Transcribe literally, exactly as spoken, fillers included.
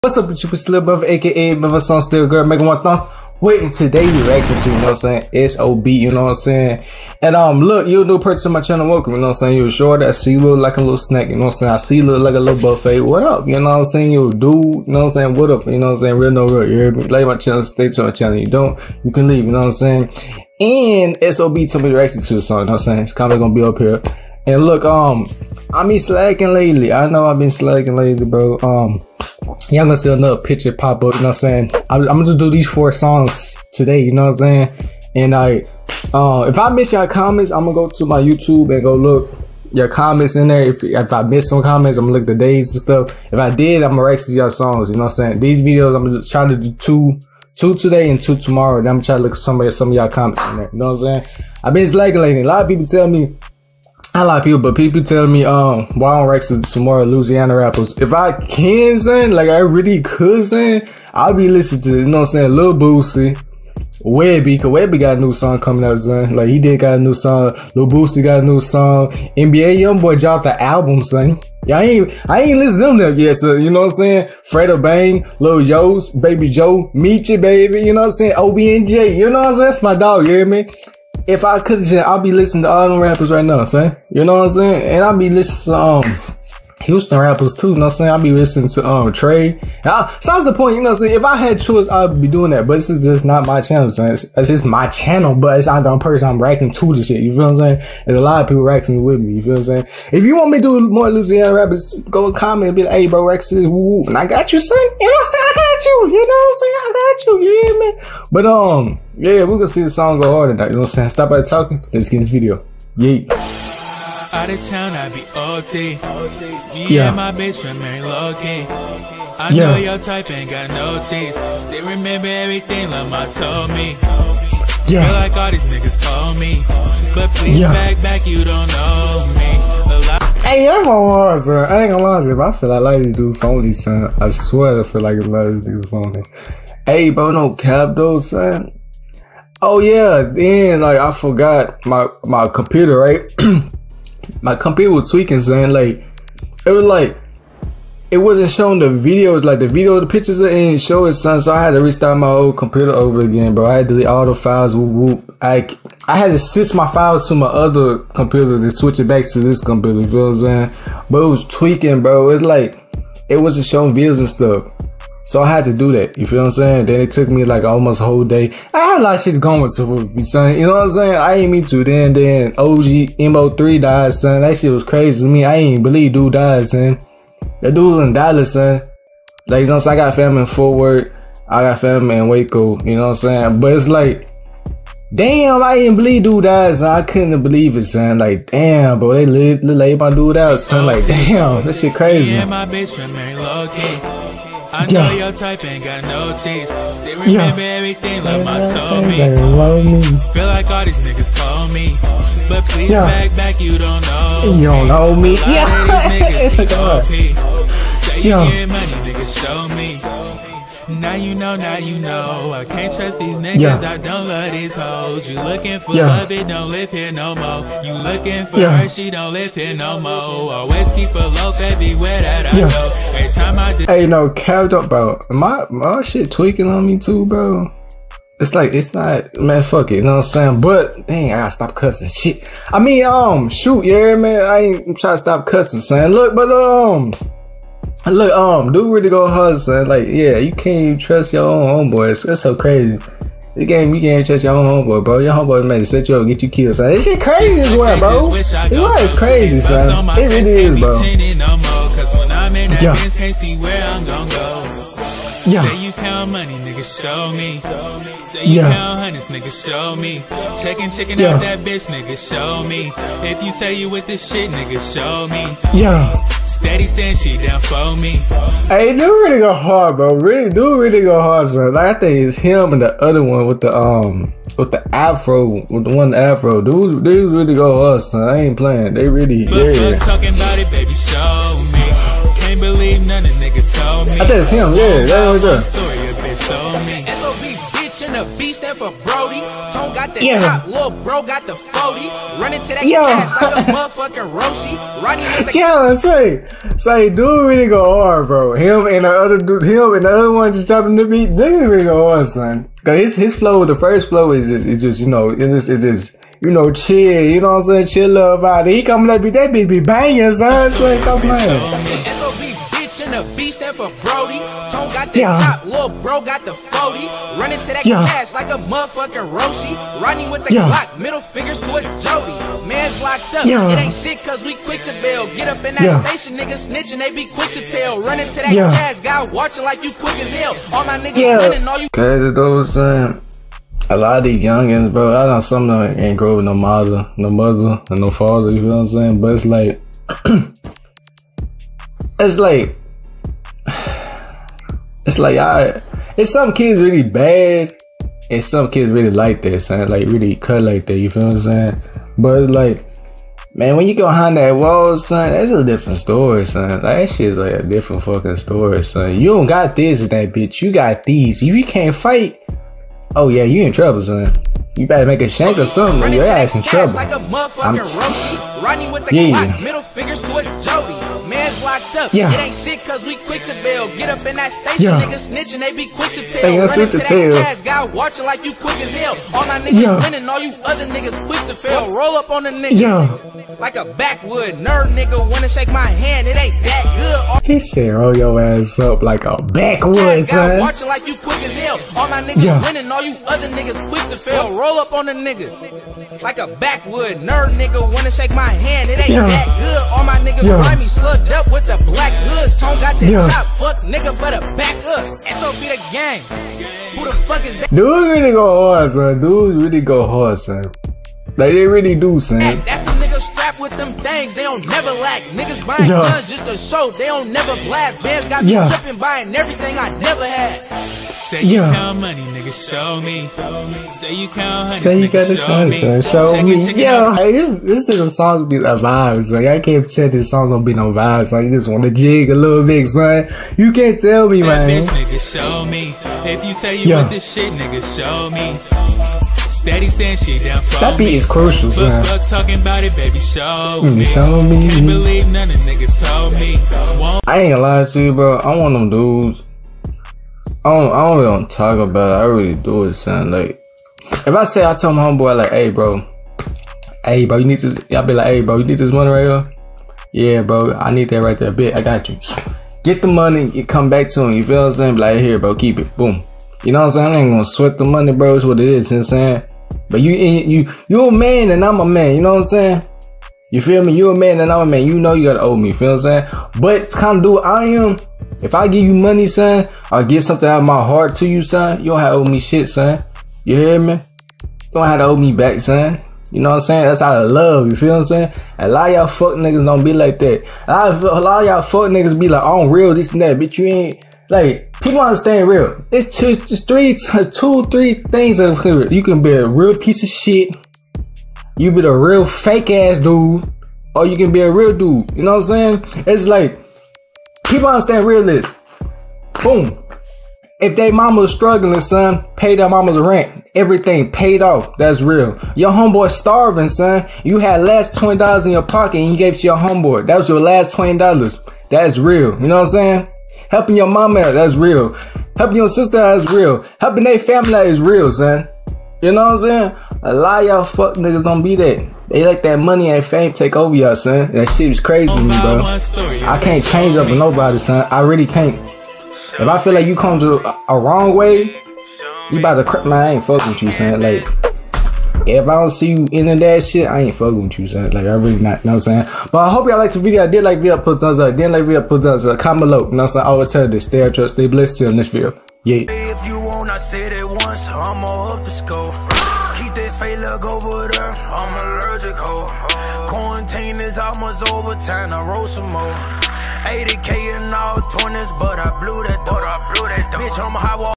What's up, it's your Slip Brother, aka Brother Son Still Girl, making one thumbs. Wait, and today we reacting to, you know what I'm saying, S O B, you know what I'm saying. And um, look, you're a new person to my channel, welcome, you know what I'm saying. You're short, I see you look like a little snack, you know what I'm saying. I see you look like a little buffet, what up, you know what I'm saying. You're a dude, you know what I'm saying, what up, you know what I'm saying, real no real, you hear me? Like my channel, stay to my channel, you don't, you can leave, you know what I'm saying. And S O B told me to react to the song, you know what I'm saying. It's kind of gonna be up here. And look, um, I been slacking lately, I know I've been slacking lately, bro. Um, Y'all gonna see another picture pop up, you know what I'm saying? I'm, I'm gonna just do these four songs today, you know what I'm saying? And I, uh, if I miss y'all comments, I'm gonna go to my YouTube and go look your comments in there. If if I miss some comments, I'm gonna look the days and stuff. If I did, I'm gonna react to y'all songs, you know what I'm saying? These videos, I'm gonna try to do two, two today and two tomorrow. Then I'm gonna try to look at some of, some of y'all comments in there, you know what I'm saying? I've been slacking lately. A lot of people tell me, not a lot of people, but people tell me, um, why I don't react to some more Louisiana rappers. If I can, son, like I really could, son, I'll be listening to, you know what I'm saying, Lil Boosie, Webby, cause Webby got a new song coming out, son. Like he did got a new song, Lil Boosie got a new song, N B A Youngboy dropped the album, son. Yeah, I ain't, I ain't listened to them yet, so you know what I'm saying? Fredo Bang, Lil Yost, Baby Joe, Meechy, baby, you know what I'm saying? O B N J, you know what I'm saying? That's my dog, you hear me? If I could, I'll be listening to all them rappers right now, son. You know what I'm saying? And I'll be listening to um Houston rappers too, you know what I'm saying? I'll be listening to um Trey. I, so that's the point, you know what I'm saying? If I had choice, I'd be doing that. But this is just not my channel, son. It's, it's just my channel, but it's not the person I'm reacting to the shit. You feel what I'm saying? There's a lot of people reacting with me. You feel what I'm saying? If you want me to do more Louisiana rappers, go comment and be like, hey, bro, react to this, woo woo. And I got you, son. You know what I'm saying? I got you. You know what I'm saying? I got you. You hear me? But um, yeah, we're gonna see the song go hard tonight. You know what I'm saying? Stop by talking. Let's get in this video. Yeah. Out of town, I be O T. Me Yeah. and my bitch remain low key. I Yeah. know your type ain't got no cheese. Still remember everything Lamar told me. Yeah. Feel like all these niggas call me, but please Yeah. back back, you don't know me. A lot Hey, I'm gonna lie, son. I ain't gonna lie to you, but I feel like a lot of these dudes phony, son. I swear I feel like a lot of these dudes phony. Hey, bro, no cap though, son. Oh yeah, then like I forgot my my computer, right? My computer was tweaking, son. Like it was like it wasn't showing the videos, like the video, the pictures it didn't show it, son. So I had to restart my old computer over again, bro. I had to delete all the files. Whoop, whoop. I I had to switch my files to my other computer to switch it back to this computer. You feel what I'm saying? But it was tweaking, bro. It's like it wasn't showing videos and stuff. So I had to do that, you feel what I'm saying? Then it took me like almost a whole day. I had a lot of shit going to me, son. You know what I'm saying? I ain't mean to. Then, then O G M O three died, son. That shit was crazy to me. I ain't believe dude died, son. That dude was in Dallas, son. Like, you know what I'm saying? I got family in Fort Worth. I got family in Waco, you know what I'm saying? But it's like, damn, I didn't believe dude died, son. I couldn't believe it, son. Like, damn, bro. They laid, laid my dude out, son. Like, damn, that shit crazy. me and my bitch remain low key. I know Yeah. your type ain't got no cheese. Still remember Yeah. everything Lamar told me. They love me. Feel like all these niggas call me, but please Yeah. back back, you don't know. You don't know me. A lot Yeah. of these niggas It's be like, uh, O P. Say you Yeah. get money, niggas show me. Now you know, now you know. I can't trust these niggas, Yeah. I don't love these hoes. You looking for Yeah. love, it don't live here no more. You looking for Yeah. her, she don't live here no more. Always keep her low everywhere that I Yeah. go. Every time I do. Hey, no, capped up, bro. My, my shit tweaking on me too, bro. It's like, it's not, man, fuck it, you know what I'm saying? But, dang, I gotta stop cussing. Shit. I mean, um, shoot, yeah, man, I ain't trying to stop cussing, son. Look, but, um, look, um, dude really go hard, son. Like, yeah, you can't even trust your own homeboy. It's, it's so crazy. This game, you can't trust your own homeboy, bro. Your homeboy made to set you up and get you killed, son. This shit crazy as well, bro. This is crazy, son. It really is, bro. Yeah. Yeah. Say you count money, nigga, show me. Say you Yeah. count hundreds, nigga, show me. Checking, checking Yeah. out that bitch, nigga, show me. If you say you with this shit, nigga, show me. Yeah. Steady saying she down for me. Hey, dude really go hard, bro. Really, dude really go hard, son. Like, I think it's him and the other one with the, um, with the afro, with the one afro. Dudes, dudes really go hard, son. I ain't playing. They really, But yeah. fuck talking about it, baby, show me. Can't believe none of nigga told me. I think it's him, yeah. That was good. Story a bitch told me. S O B bitch in the a B stand for Brody. Tone got the yeah. top, little bro got the forty. Running to that yeah. cash like a motherfucking Roshi. Riding with the yeah, say, say, dude really go hard, bro. Him and the other dude, him and the other one just jumping the beat, they really go hard, son. Cause his his flow, the first flow is just, it's just, you know, it just, it just, you know, chill. You know what I'm saying? Chill about it. He coming up, that beat be banging, son. So ain't come playing. And a B stand for Brody. Tone got the yeah. top, little bro got the forty. Running to that yeah. cash like a motherfucking Roshi. Riding with the yeah. Glock, middle fingers to a Jody. Man's locked up, yeah. it ain't shit cause we quick to bail. Get up in that yeah. station, niggas snitching, they be quick to tell. Running to that yeah. cash, God watching like you quick as hell. All my niggas yeah. running, all you. Cause those, um, a lot of these youngins, bro, I know some of them ain't grow with no mother, no mother, and no father, you feel what I'm saying? But it's like, it's like, it's like, I, it's some kids really bad, and some kids really like that, son. Like, really cut like that, you feel what I'm saying? But it's like, man, when you go behind that wall, son, that's a different story, son. Like, that shit's like a different fucking story, son. You don't got this in that bitch, you got these. If you can't fight, oh yeah, you in trouble, son. You better make a shank or something, or your ass in trouble. Like a motherfucking Riding with the yeah. Glock, middle fingers to a Jody. Man's locked up, yeah. it ain't shit cause we quick to bail. Get up in that station, yeah. niggas snitching, they be quick to tell. Hey, that's Running to to that tell. cash, God watching like you quick as hell. All my niggas yeah. winning, all you other niggas quick to fail. Roll up on the nigga, yeah. like a backwood nerd nigga. Wanna shake my hand, it ain't that good. All he said, roll your ass up like a backwood, son. God watching like you quick as hell. All my niggas yeah. winning, all you other niggas quick to fail. Roll up on the nigga, like a backwood nerd nigga. Wanna shake my hand, it ain't yeah. that good. All my niggas yeah. behind me slugged up with the black hoods. Tone got the yeah. top, fuck nigga, better back up. S O B the gang. Who the fuck is that? Dude really go hard, son. Dude really go hard, son. Like, they really do, son. That's the nigga strapped with them things, they don't never lack. Niggas buying yeah. guns just to show, they don't never blast. Bands got me yeah. tripping, buying everything I never had. Say you yeah. count money, nigga, show me. Say you count honey, Say you nigga, got the show fun, me. son. Show Check me. it, check it Yeah. out. Hey, this, this is a song be a vibes. Like, I can't say this song gonna be no vibes. Son. You just want to jig a little bit, son. You can't tell me, That man. bitch, nigga, show me. If you say you yeah. with this shit, nigga, show me. Steady saying shit down for that beat me. is crucial, Fuck, son. fuck talking about it, baby, show Mm, me. show me. Can't believe none of nigga told me. Won't I ain't gonna lie to you, bro. I'm one of them dudes. I don't, I don't really don't talk about it. I really do it, son. Like, if I say, I tell my homeboy, like, hey, bro. Hey, bro, you need this. Y'all be like, hey, bro, you need this money right here? Yeah, bro, I need that right there. Bit, I got you. Get the money, you come back to him. You feel what I'm saying? Be like, here, bro, keep it. Boom. You know what I'm saying? I ain't gonna sweat the money, bro. It's what it is. You know what I'm saying? But you, you, you a man and I'm a man. You know what I'm saying? You feel me? You a man and I'm a man. You know you gotta owe me. You feel what I'm saying? But it's kind of do what I am. If I give you money, son, or get something out of my heart to you, son, you don't have to owe me shit, son. You hear me? You don't have to owe me back, son. You know what I'm saying? That's out of love. You feel what I'm saying? A lot of y'all fuck niggas don't be like that. A lot of, a lot of y'all fuck niggas be like, oh, I'm real, this and that. Bitch, you ain't. Like, people understand real. It's two, it's three, two, three things that you can be a real piece of shit. You be a real fake ass dude, or you can be a real dude. You know what I'm saying? It's like, people understand real is. Boom. If they mama's struggling, son, pay their mama's rent. Everything paid off. That's real. Your homeboy starving, son. You had last twenty dollars in your pocket and you gave it to your homeboy. That was your last twenty dollars. That's real. You know what I'm saying? Helping your mama out, that's real. Helping your sister out, that's real. Helping their family out is real, son. You know what I'm saying? A lot of y'all fuck niggas don't be that. They let that money and fame take over y'all, son. That shit is crazy to me, bro. I can't change up with nobody, son. I really can't. If I feel like you come to a, a wrong way, you about to crap, man, I ain't fucking with you, son. Like, if I don't see you into that shit, I ain't fucking with you, son. Like, I really not, you know what I'm saying? But I hope y'all liked the video. I did like the video, put thumbs up. Didn't like the video, put thumbs up. Comment below, you know what I'm saying? I always tell you this, stay out, trust, stay blessed, see you in this video. Yeah. If you want, I said it once, I'ma up the score. Keep that fake look over there, I'm allergic, oh. Quarantine is almost over, time to roll some more. eighty K in all twenties, but I blew that door. Bitch, I'm a high wall.